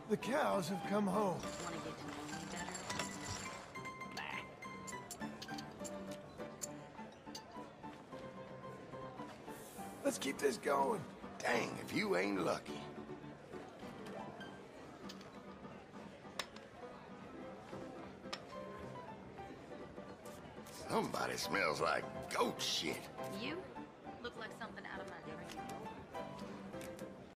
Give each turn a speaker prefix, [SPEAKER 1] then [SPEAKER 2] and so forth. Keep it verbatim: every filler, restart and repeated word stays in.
[SPEAKER 1] The cows have come home.
[SPEAKER 2] Want to get to know me better?
[SPEAKER 1] Let's keep this going.
[SPEAKER 3] Dang, if you ain't lucky. Somebody smells like goat shit.
[SPEAKER 2] You look like something out of my